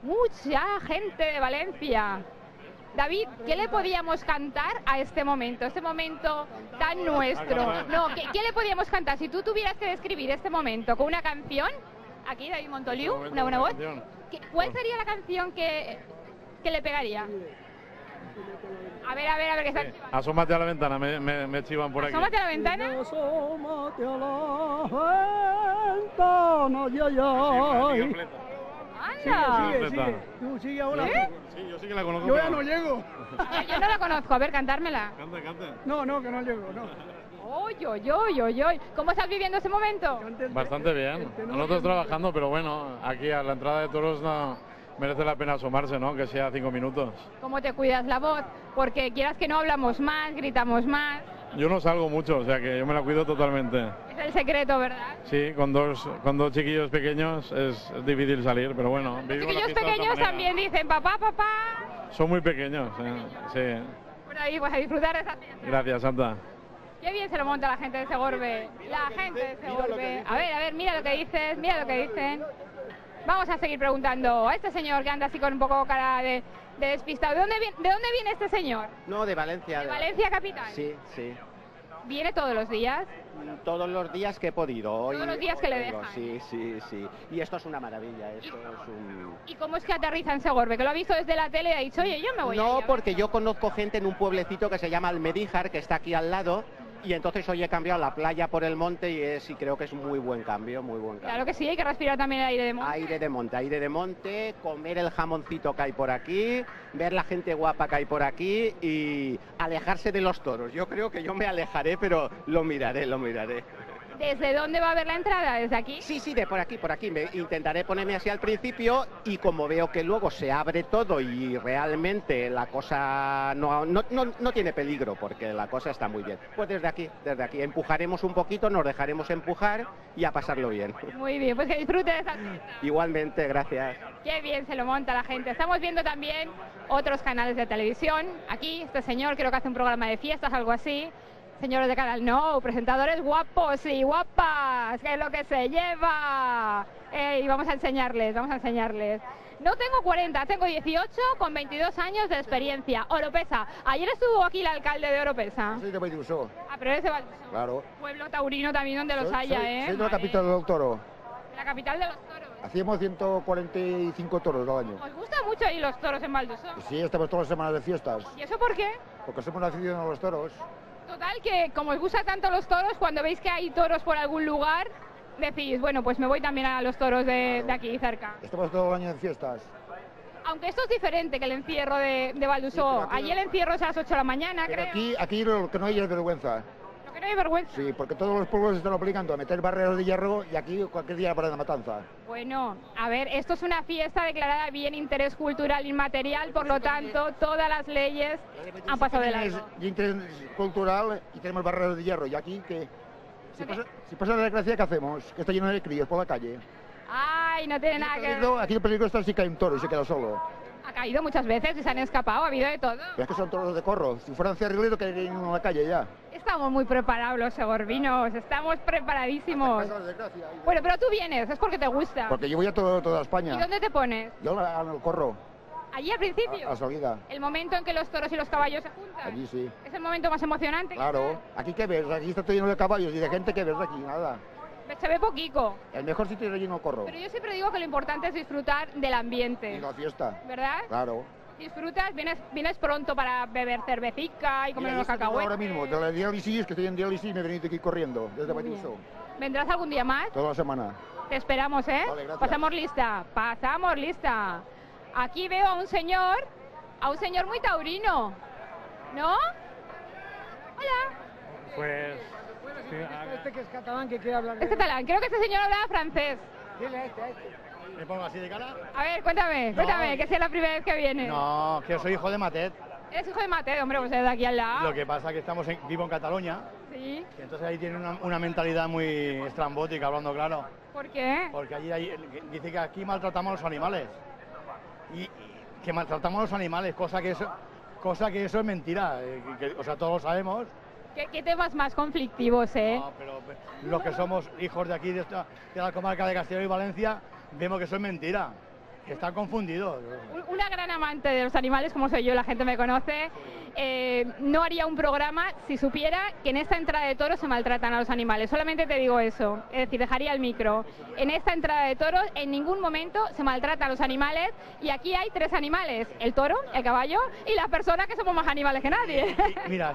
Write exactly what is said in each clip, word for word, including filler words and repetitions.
Mucha gente de Valencia. David, ¿qué le podíamos cantar a este momento? Este momento tan nuestro. No, ¿qué, qué le podíamos cantar? Si tú tuvieras que describir este momento con una canción, aquí David Montoliu, una buena voz, ¿qué, ¿cuál sería la canción que, que le pegaría? A ver, a ver, a ver, que está... Sí. Asómate a la ventana, me, me, me chivan por aquí. Asómate a la ventana. Asómate a la ventana, ya, ya. ¡Anda! Sigue, sigue. Tú sigue ahora. ¿Eh? Sí, yo sí que la conozco. Yo ya pero- no llego. A ver, yo no la conozco, a ver, cantármela. Canta, canta. No, no, que no llego, no. Oy, oy, oy, oy, oy. ¿Cómo estás viviendo ese momento? Bastante bien. Nosotros trabajando, pero bueno, aquí a la entrada de toros no merece la pena asomarse, ¿no? Que sea cinco minutos. ¿Cómo te cuidas la voz? Porque quieras que no hablamos más, gritamos más. Yo no salgo mucho, o sea que yo me la cuido totalmente. Es el secreto, ¿verdad? Sí, con dos, con dos chiquillos pequeños es, es difícil salir, pero bueno. Los vivimos la chiquillos fiesta de otra pequeños manera. también dicen papá, papá. Son muy pequeños, eh, sí. Por ahí, pues a disfrutar de esa fiesta. Gracias, Santa. Qué bien se lo monta la gente de Segorbe. La gente de Segorbe. A ver, a ver, mira lo que dices, mira lo que dicen. Vamos a seguir preguntando a este señor que anda así con un poco cara de, de despistado. ¿De dónde, viene, ¿De dónde viene este señor? No, de Valencia. ¿De Valencia capital? Sí, sí. ¿Viene todos los días? Todos los días que he podido. Hoy, Todos los días que le hoy vengo, dejan. Sí, sí, sí. Y esto es una maravilla, esto es un... ¿Y cómo es que aterriza en Segorbe? Que lo ha visto desde la tele y ha dicho, oye, yo me voy a No, ir a porque verlo. yo conozco gente en un pueblecito que se llama Almedíjar, que está aquí al lado, y entonces hoy he cambiado la playa por el monte y, es, y creo que es un muy buen cambio, muy buen cambio. Claro que sí, hay que respirar también el aire de monte. Aire de monte, aire de monte, comer el jamoncito que hay por aquí, ver la gente guapa que hay por aquí y alejarse de los toros. Yo creo que yo me alejaré, pero lo miraré, lo miraré. ¿Desde dónde va a haber la entrada? ¿Desde aquí? Sí, sí, de por aquí, por aquí. Me intentaré ponerme así al principio y como veo que luego se abre todo y realmente la cosa no, no, no, no tiene peligro porque la cosa está muy bien. Pues desde aquí, desde aquí empujaremos un poquito, nos dejaremos empujar y a pasarlo bien. Muy bien, pues que disfrute de esta fiesta. Igualmente, gracias. Qué bien se lo monta la gente. Estamos viendo también otros canales de televisión. Aquí, este señor creo que hace un programa de fiestas, algo así. Señores de Canal No, presentadores guapos y guapas, que es lo que se lleva. Y vamos a enseñarles, vamos a enseñarles. No tengo cuarenta, tengo dieciocho con veintidós años de experiencia. Oropesa. Ayer estuvo aquí el alcalde de Oropesa. Soy de Valldusó, Ah, pero es de Valldusó. claro. Pueblo taurino también donde los Soy- haya, soy- ¿eh? Soy de la Madre. capital del toro. La capital de los toros. Hacíamos ciento cuarenta y cinco toros al año. ¿Os gusta mucho ahí los toros en Valldusó? Sí, estamos todas las semanas de fiestas, ¿Y eso por qué? porque somos aficionados a los toros. Total, que como os gusta tanto los toros, cuando veis que hay toros por algún lugar, decís, bueno, pues me voy también a los toros de, de aquí cerca. Estamos todo el año en fiestas. Aunque esto es diferente que el encierro de, de Sí, Valldusó. pero aquí- Allí el encierro es a las ocho de la mañana, Pero creo. aquí, aquí lo que no hay es vergüenza. Lo que no hay vergüenza. Sí, porque todos los pueblos están obligando a meter barreras de hierro y aquí cualquier día para la matanza. Bueno, a ver, esto es una fiesta declarada bien interés cultural inmaterial, por lo tanto, todas las leyes han pasado de largo. Es de interés cultural y tenemos barreras de hierro. Y aquí, que si pasa, si pasa la desgracia, ¿qué hacemos? Que está lleno de críos por la calle. Ay, no tiene nada Aquí que el peligro- ver. aquí el peligro está si cae un toro y se queda solo. Ha caído muchas veces y se han escapado, ha habido de todo. Pero es que son toros de corro. Si fueran cerrileros, quedarían uno en la calle ya. Estamos muy preparados los segorbinos, estamos preparadísimos. Pasa la desgracia. Bueno, pero tú vienes, es porque te gusta. Porque yo voy a todo, toda ¿Y España. dónde te pones? Yo a- al corro, Allí al a, principio. a salida. El momento en que los toros y los caballos se juntan. Allí sí. Es el momento más emocionante. Claro. Aquí qué ves, aquí está todo lleno de caballos y de gente que ves aquí, nada. Se ve poquico. El mejor sitio es lleno el corro. Pero yo siempre digo que lo importante es disfrutar del Y ambiente. la fiesta. ¿Verdad? Claro. Disfrutas, vienes, vienes pronto para beber cervecica y Y comer ahí unos estoy cacahuetes. ahora mismo, de la diálisis, que estoy en diálisis, me he venido aquí corriendo, desde Muy bien. Valldusó, ¿Vendrás algún día más? toda la semana. Te esperamos, ¿eh? Vale, gracias. Pasamos lista, pasamos lista. Aquí veo a un señor, a un señor muy taurino, ¿no? Hola. Pues... sí, Este que es catalán que quiere hablar. Es catalán, creo que este señor habla francés. Dile a este, a este. ¿Me pongo así de cara? A ver, cuéntame, cuéntame, que sea la primera vez que viene. No, que soy hijo de Matet. Eres hijo de Mateo, hombre, pues es de aquí al lado. Lo que pasa es que estamos en- vivo en Cataluña, Sí, y entonces ahí tiene una, una mentalidad muy estrambótica, hablando claro. ¿por qué? Porque allí hay- dice que aquí maltratamos a los animales. Y, y que maltratamos a los animales, cosa que eso, cosa que eso es mentira. eh, que- que- o sea, todos lo sabemos. ¿Qué, qué temas más conflictivos, eh? No, pero los que somos hijos de aquí, de, esta- de la comarca de Castellón y Valencia, vemos que eso es mentira. Están confundidos. Una gran amante de los animales, como soy yo, la gente me conoce, eh, no haría un programa si supiera que en esta entrada de toros se maltratan a los animales. Solamente te digo eso, es decir, dejaría el micro. En esta entrada de toros en ningún momento se maltratan a los animales y aquí hay tres animales, el toro, el caballo y las personas que somos más animales que nadie. Mira,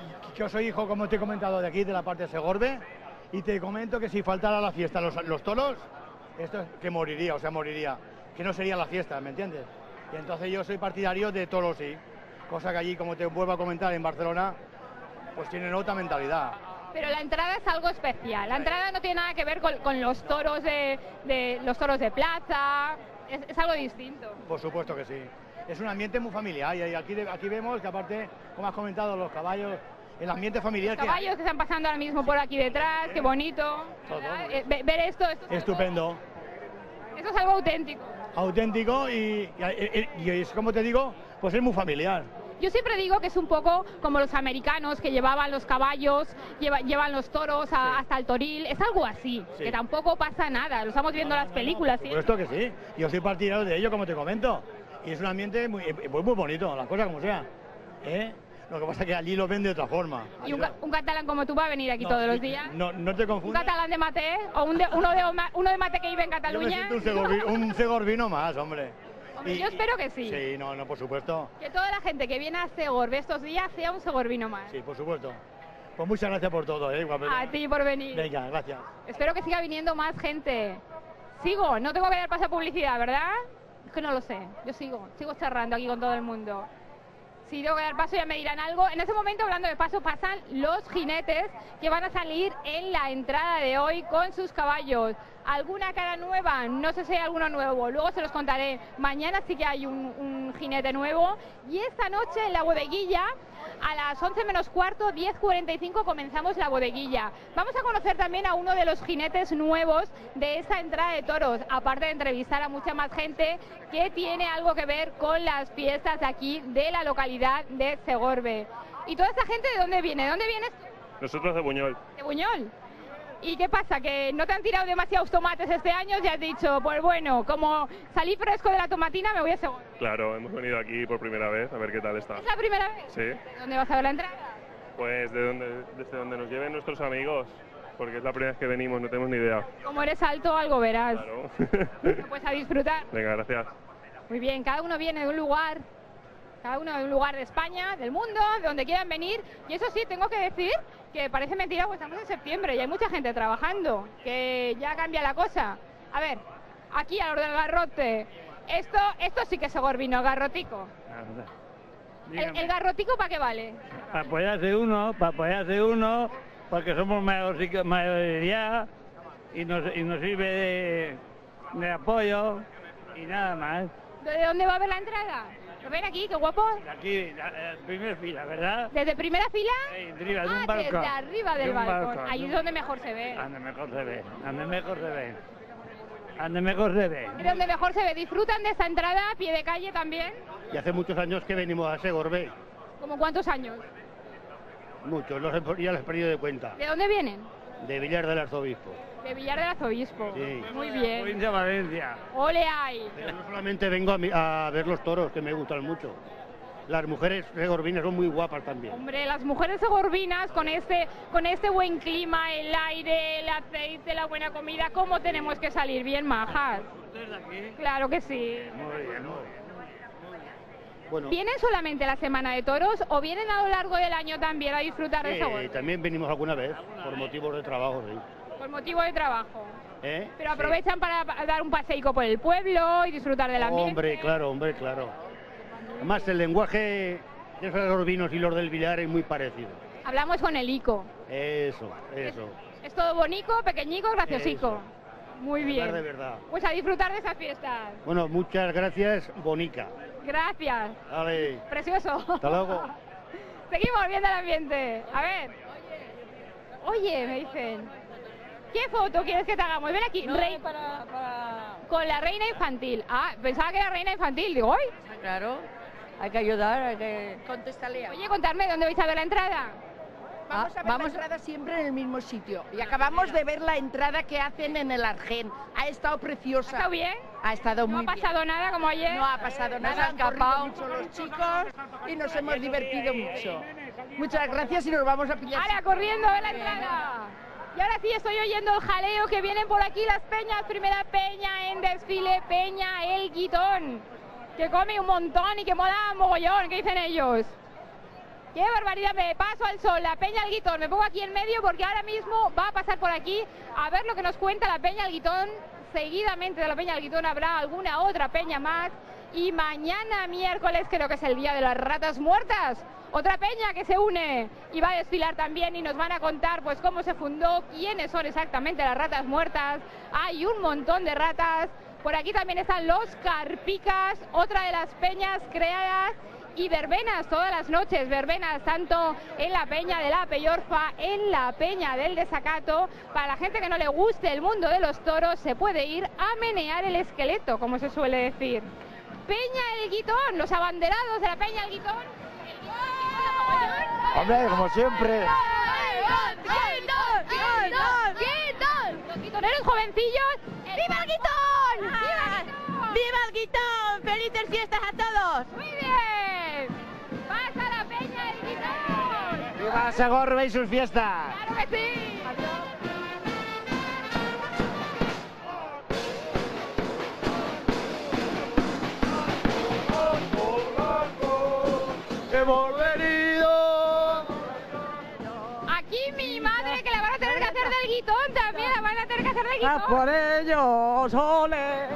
yo soy hijo, como te he comentado, de aquí, de la parte de Segorbe, y te comento que si faltara la fiesta los, los toros, esto es que moriría, o sea, moriría. Que no sería la fiesta, ¿me entiendes? Y entonces yo soy partidario de toros, sí. Cosa que allí, como te vuelvo a comentar, en Barcelona, pues tienen otra mentalidad. Pero la entrada es algo especial. La entrada no tiene nada que ver con, con los toros de, de los toros de plaza. Es, es algo distinto. Por supuesto que sí. Es un ambiente muy familiar y aquí, aquí vemos que aparte, como has comentado, los caballos, el ambiente familiar. Los caballos que, que están pasando ahora mismo por aquí detrás, qué bonito. Eh, ver esto, esto es estupendo. Algo, esto es algo auténtico. Auténtico y, y, y es como te digo, pues es muy familiar. Yo siempre digo que es un poco como los americanos que llevaban los caballos, lleva, llevan los toros a, sí. hasta el toril, es algo así, sí. que tampoco pasa nada, lo estamos viendo en las películas. Por supuesto que sí, yo soy partidario de ello, como te comento, y es un ambiente muy, muy, muy bonito, las cosas como sea, ¿eh? Lo que pasa es que allí lo ven de otra forma. ¿Y un, un catalán como tú va a venir aquí no, todos los días? No, no te confundas. ¿Un catalán de Maté o un de, uno, de, uno de Maté que vive en Cataluña? Yo me siento un segorbino, un segorbino más, hombre. Hombre, y, yo espero que sí. Sí, no, no, por supuesto. Que toda la gente que viene a Segorbe estos días sea un segorbino más. Sí, por supuesto. Pues muchas gracias por todo, ¿eh? A ti por venir. Venga, gracias. Espero que siga viniendo más gente. Sigo, no tengo que dar paso a publicidad, ¿verdad? Es que no lo sé, yo sigo, sigo charrando aquí con todo el mundo. Si tengo que dar paso ya me dirán algo. En ese momento, hablando de paso, pasan los jinetes que van a salir en la entrada de hoy con sus caballos. ¿Alguna cara nueva? No sé si hay alguno nuevo, luego se los contaré. Mañana sí que hay un, un jinete nuevo. Y esta noche en la bodeguilla, a las once menos cuarto, diez cuarenta y cinco, comenzamos la bodeguilla. Vamos a conocer también a uno de los jinetes nuevos de esta entrada de toros, aparte de entrevistar a mucha más gente que tiene algo que ver con las fiestas de aquí, de la localidad de Segorbe. ¿Y toda esta gente de dónde viene? ¿De dónde vienes tú? Nosotros de Buñol. ¿De Buñol? ¿Y qué pasa? ¿Que no te han tirado demasiados tomates este año? Ya has dicho, pues bueno, como salí fresco de la tomatina, me voy a Segorbe. Claro, hemos venido aquí por primera vez, a ver qué tal está. ¿Es la primera vez? Sí. ¿De dónde vas a ver la entrada? Pues de donde, desde donde nos lleven nuestros amigos, porque es la primera vez que venimos, no tenemos ni idea. Como eres alto, algo verás. Claro. Pues a disfrutar. Venga, gracias. Muy bien, cada uno viene de un lugar, cada uno de un lugar de España, del mundo, de donde quieran venir. Y eso sí, tengo que decir que parece mentira, pues estamos en septiembre y hay mucha gente trabajando, que ya cambia la cosa. A ver, aquí a lo del garrote, esto, esto sí que es segorbino, garrotico. ¿El, el garrotico para qué vale? Para apoyarse uno, para apoyarse uno, porque somos mayores mayoría y nos, y nos sirve de, de apoyo y nada más. ¿De dónde va a ver la entrada? ¿Lo ven aquí? ¡Qué guapo! De aquí, la, la primera fila, ¿verdad? ¿Desde primera fila? Sí, arriba, de un ah, balcón. desde arriba del de balcón. balcón. Ahí es donde mejor se ve. Donde mejor se ve, donde mejor se ve. Donde mejor se ve. Es donde mejor se ve. ¿Disfrutan de esta entrada a pie de calle también? Y hace muchos años que venimos a Segorbe. ¿Cómo cuántos años? Muchos, los he, ya los he perdido de cuenta. ¿De dónde vienen? De Villar del Arzobispo. De Villar del Arzobispo. Sí. Muy bien. Provincia de Valencia. ¡Ole ahí! Pero no solamente vengo a, mi, a ver los toros, que me gustan mucho. Las mujeres segorbinas son muy guapas también. Hombre, las mujeres segorbinas con este, con este buen clima, el aire, el aceite, la buena comida, ¿cómo tenemos que salir? Bien majas. ¿Ustedes de aquí? Claro que sí. Muy bien, muy bien. Bueno, ¿Vienen solamente la Semana de Toros o vienen a lo largo del año también a disfrutar de eh, Segorbe? también venimos alguna vez, por motivos de trabajo, sí. Por motivo de trabajo. ¿Eh? Pero aprovechan sí. para dar un paseico por el pueblo y disfrutar del ambiente. Hombre, claro, hombre, claro. Además, el lenguaje de los segorbinos y los del Villar es muy parecido. Hablamos con el Ico. Eso, eso. Es, es todo bonico, pequeñico, graciosico. Eso. Muy bien. Hablar de verdad. Pues a disfrutar de esas fiestas. Bueno, muchas gracias, Bonica. Gracias. Vale. Precioso. Hasta luego. Seguimos viendo el ambiente. A ver. Oye, me dicen. ¿Qué foto quieres que te hagamos? Ven aquí. No, Rey... para, para... Con la reina infantil. Ah, pensaba que era reina infantil. Digo, ¡ay! Claro, hay que ayudar, hay que... Contestarle. Oye, contarme, ¿dónde vais a ver la entrada? Vamos Ah, a ver vamos- la entrada siempre en el mismo sitio. Y acabamos de ver la entrada que hacen en el Argén. Ha estado preciosa. ¿Ha estado bien? Ha estado ¿No muy ha pasado bien. nada como ayer? No ha pasado Nos nada, ha han corrido escapado. mucho los chicos y nos hemos divertido mucho. Muchas gracias y nos vamos a pillar. Ahora corriendo a la entrada. Y ahora sí estoy oyendo el jaleo que vienen por aquí las peñas. Primera peña en desfile, Peña El Guitón, que come un montón y que mola mogollón. ¿Qué dicen ellos? ¡Qué barbaridad! Me paso al sol, la Peña El Guitón. Me pongo aquí en medio porque ahora mismo va a pasar por aquí a ver lo que nos cuenta la Peña El Guitón. Seguidamente de la Peña El Guitón habrá alguna otra peña más. Y mañana miércoles creo que es el día de las ratas muertas. Otra peña que se une y va a desfilar también y nos van a contar pues cómo se fundó, quiénes son exactamente las ratas muertas. Hay un montón de ratas. Por aquí también están los carpicas, otra de las peñas creadas, y verbenas todas las noches, verbenas tanto en la peña de la Peyorfa, en la peña del Desacato. Para la gente que no le guste el mundo de los toros se puede ir a menear el esqueleto, como se suele decir. Peña El Guitón, los abanderados de la Peña El Guitón. Hombre, como siempre. Los guitoneros jovencillos. ¡Viva el Guitón! ¡Viva el Guitón! ¡Viva el Guitón! ¡Felices fiestas a todos! ¡Muy bien! ¡Pasa la Peña El Guitón! ¡Viva Segorbe y sus fiestas! ¡Claro que sí! ¡Hemos venido! Aquí mi madre, que la van a tener que hacer del Guitón también, la van a tener que hacer del ¡Ah, Guitón. por ellos, ole!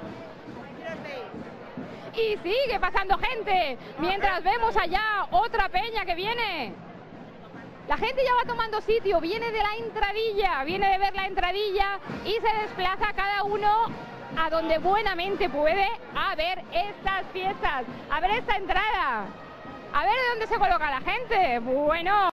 Y sigue pasando gente, mientras vemos allá otra peña que viene. La gente ya va tomando sitio, viene de la entradilla, viene de ver la entradilla y se desplaza cada uno a donde buenamente puede a ver estas fiestas, a ver esta entrada, a ver de dónde se coloca la gente. Bueno.